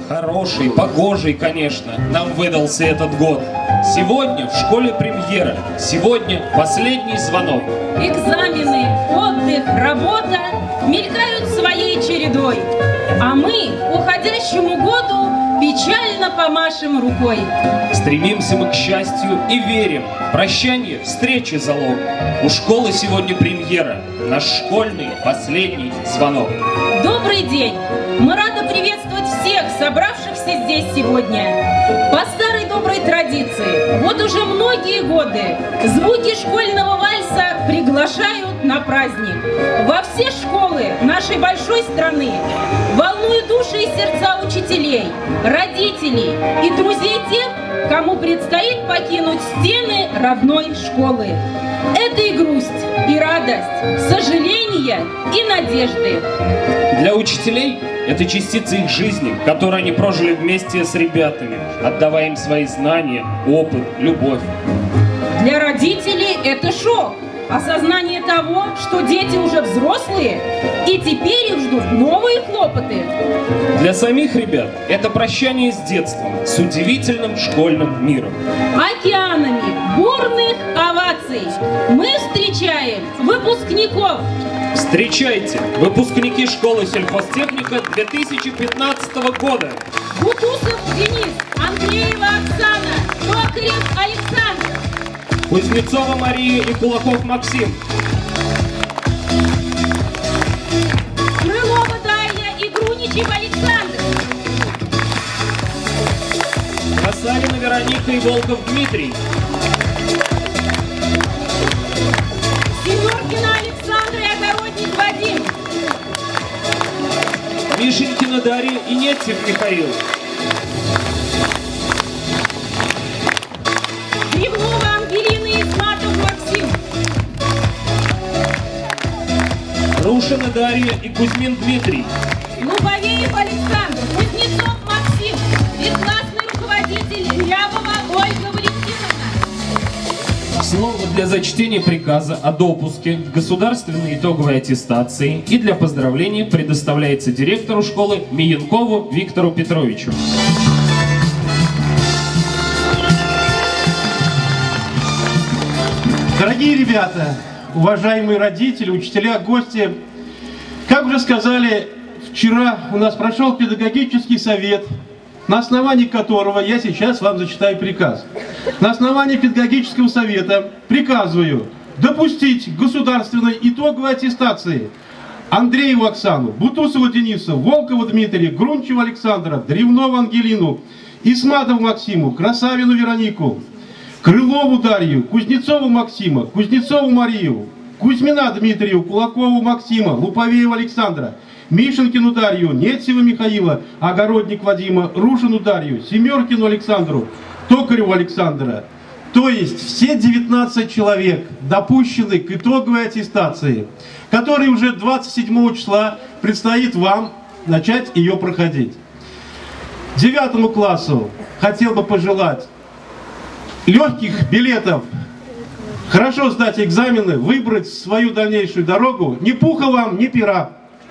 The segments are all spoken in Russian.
Хороший, погожий, конечно, нам выдался этот год. Сегодня в школе премьера, сегодня последний звонок. Экзамены, отдых, работа мелькают своей чередой, а мы уходящему году печально помашем рукой. Стремимся мы к счастью и верим, прощание, встречи залог. У школы сегодня премьера, наш школьный последний звонок. Добрый день! Мы рады приветствовать всех собравшихся здесь сегодня. По старой доброй традиции, вот уже многие годы звуки школьного вальса приглашают на праздник. Во все школы нашей большой страны волнуют души и сердца учителей, родителей и друзей тех, кому предстоит покинуть стены родной школы. Это и грусть, и радость, сожаления и надежды. Для учителей это частица их жизни, которую они прожили вместе с ребятами, отдавая им свои знания, опыт, любовь. Для родителей это шок, осознание того, что дети уже взрослые, и теперь их ждут новые хлопоты. Для самих ребят это прощание с детством, с удивительным школьным миром. Океанами бурных оваций мы встречаем выпускников. Встречайте, выпускники школы сельхозтехника 2015 года. Бутусов Денис, Андреева Оксана, Токарев Александр, Кузнецова Мария и Кулаков Максим. Крылова Дарья и Груничев Александр, Красавина Вероника и Волков Дмитрий. Семеркина Александр и Огородник Вадим, Мишенькина Дарья и Нетцев Михаил. Древнова Ангелина и Сматов Максим, Рушина Дарья и Кузьмин Дмитрий. Луговеев Александр, Кузнецов Максим и классный руководитель Рябова Ольга Валентиновна. Слово для зачтения приказа о допуске к государственной итоговой аттестации и для поздравления предоставляется директору школы Миянкову Виктору Петровичу. Дорогие ребята, уважаемые родители, учителя, гости, как уже сказали, вчера у нас прошел педагогический совет, на основании которого я сейчас вам зачитаю приказ. На основании педагогического совета приказываю допустить к государственной итоговой аттестации Андрееву Оксану, Бутусова Дениса, Волкова Дмитрия, Грунчева Александра, Древнову Ангелину, Исматову Максиму, Красавину Веронику, Крылову Дарью, Кузнецову Максима, Кузнецову Марию, Кузьмина Дмитрию, Кулакову Максима, Луповеева Александра, Мишенькину Дарью, Нетцева Михаила, Огородник Вадима, Рушину Дарью, Семеркину Александру, Токареву Александра. То есть все 19 человек допущены к итоговой аттестации, которой уже 27 числа предстоит вам начать ее проходить. 9 классу хотел бы пожелать легких билетов, хорошо сдать экзамены, выбрать свою дальнейшую дорогу. Ни пуха вам, ни пера.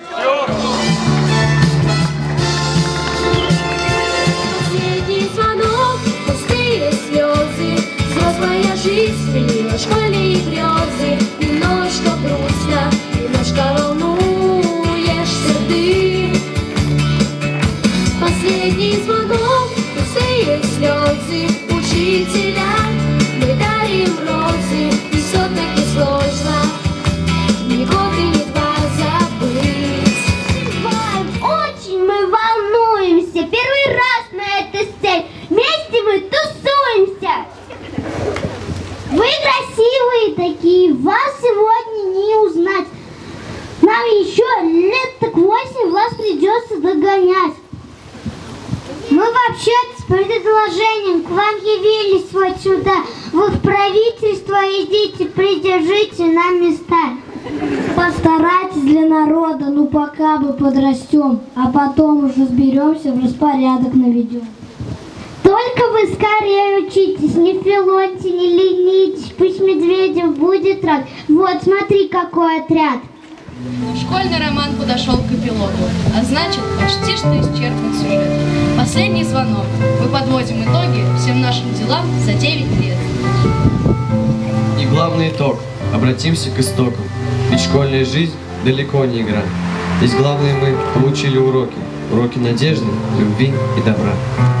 Последний звонок, пустые слезы, взрослая жизнь сменила школьные грезы. Немножко грустно, немножко волнуешься ты. Последний звонок, пустые слезы, учителя, мы дарим розы, и все-таки сложно ни год и ни два забыть. Очень мы волнуемся, первый раз на этой сцене, вместе мы тусуемся. Вы красивые такие, вас сегодня не узнать. Нам еще лет так 8 вас придется догонять. Мы вообще-то с предложением к вам явились вот сюда. Вы в правительство идите, придержите нам места. Постарайтесь для народа, ну пока бы подрастем, а потом уже разберемся, в распорядок наведем. Только вы скорее учитесь, не Филоньте, не ленитесь, пусть Медведев будет рад. Вот, смотри, какой отряд. Но школьный роман подошел к эпилогу, а значит, почти что исчерпан сюжет. Последний звонок. Мы подводим итоги всем нашим делам за 9 лет. И главный итог. Обратимся к истокам. Ведь школьная жизнь далеко не игра. Здесь главное мы получили уроки. Уроки надежды, любви и добра.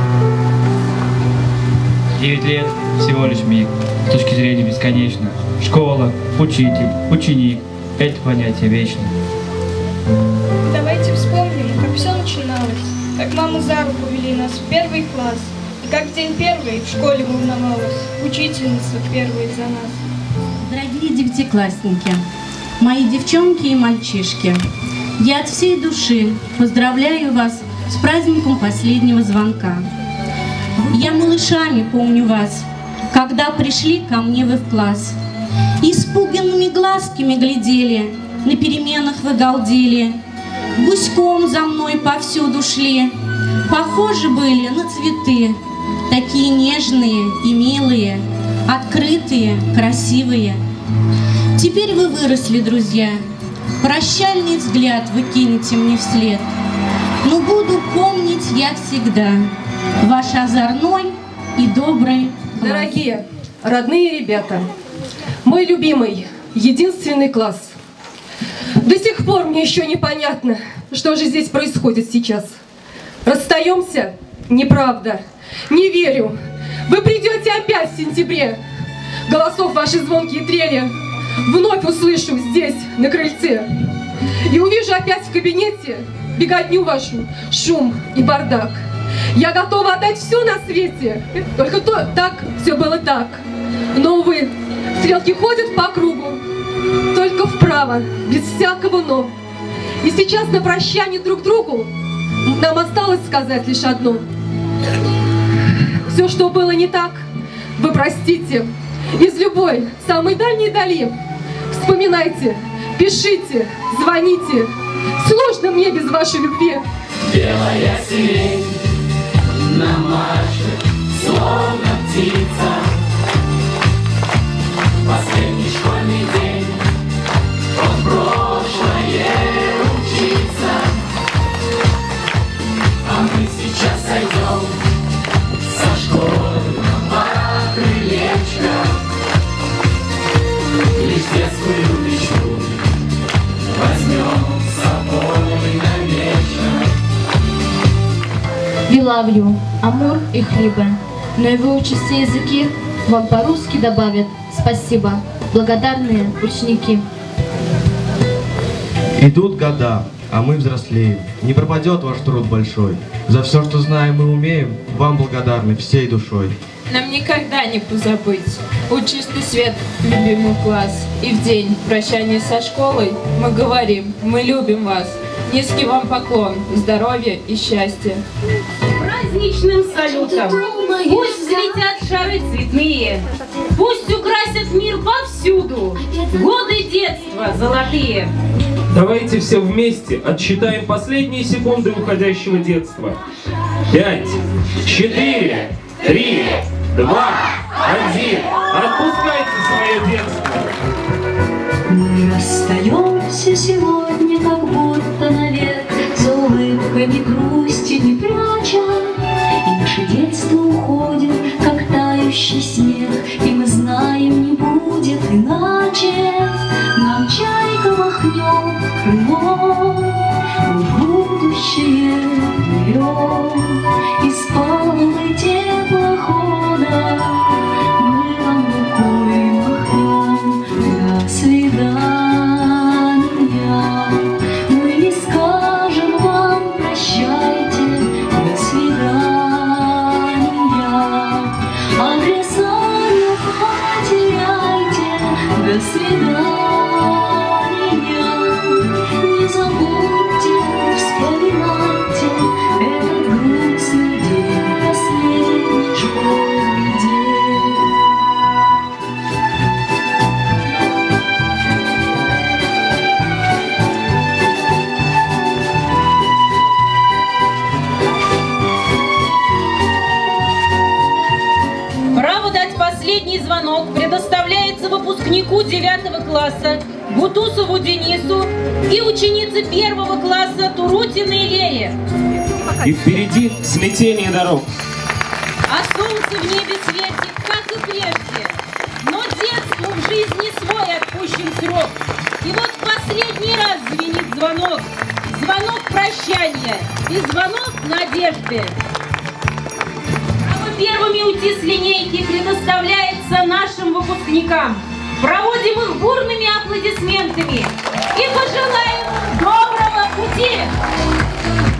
9 лет – всего лишь миг. С точки зрения бесконечно. Школа, учитель, ученик – это понятие вечно. Давайте вспомним, как все начиналось. Как маму за руку вели нас в первый класс. И как в день первый в школе волновалась учительница первая за нас. Дорогие девятиклассники, мои девчонки и мальчишки, я от всей души поздравляю вас с праздником последнего звонка. Я малышами помню вас, когда пришли ко мне вы в класс. Испуганными глазками глядели, на переменах вы галдели, гуськом за мной повсюду шли, похожи были на цветы, такие нежные и милые, открытые, красивые. Теперь вы выросли, друзья, прощальный взгляд вы кинете мне вслед, но буду помнить я всегда ваш озорной и добрый класс. Дорогие, родные ребята, мой любимый, единственный класс. До сих пор мне еще непонятно, что же здесь происходит сейчас. Расстаемся? Неправда. Не верю. Вы придете опять в сентябре. Голосов ваши звонкие трели вновь услышу здесь, на крыльце. И увижу опять в кабинете беготню вашу, шум и бардак. Я готова отдать все на свете, только так все было так. Но, увы, стрелки ходят по кругу, только вправо, без всякого «но». И сейчас на прощание друг другу нам осталось сказать лишь одно. Все, что было не так, вы простите. Из любой, самой дальней дали вспоминайте, пишите, звоните. Сложно мне без вашей любви. Белая сирень на марше, словно птица. Последний школьный день, он в прошлое учится. А мы сейчас сойдем со школьного крылечка. Лишь детскую мечту возьмем с собой навечно. We love you, Амур и Хлиба. Но и выучив все языки, вам по-русски добавят спасибо, благодарные ученики. Идут года, а мы взрослеем. Не пропадет ваш труд большой. За все, что знаем и умеем, вам благодарны всей душой. Нам никогда не позабыть чистый свет, любимый класс. И в день прощания со школой мы говорим, мы любим вас. Низкий вам поклон, здоровья и счастья. Праздничным салютом пусть взлетят шары цветные, пусть украсят мир повсюду годы детства золотые. Давайте все вместе отсчитаем последние секунды уходящего детства. 5, 4, 3, 2, 1. Отпускайте свое детство. Мы расстаемся сегодня, как будто навек, за улыбками грусти не пряча. И наше детство уходит, как тающий снег, и мы знаем, не будет иначе. Нам чайка махнет крылом, мы в будущее плывем. Из палубы теплохода мы вам рукой махнем. До свидания. Мы не скажем вам прощайте. До свидания. Адреса не потеряйте. До свидания. Не забудьте, вспоминайте этот грустный день, последний школьный день. Право дать последний звонок предоставляется выпускнику 9 класса Бутусову Денису и ученице 1 класса Турутиной Лее. И впереди смятение дорог. А солнце в небе светит, как и прежде. Но детству в жизни свой отпущен срок. И вот последний раз звенит звонок. Звонок прощания и звонок надежды. Право первыми уйти с линейки предоставляется нашим выпускникам. Проводим их бурными аплодисментами и пожелаем доброго пути!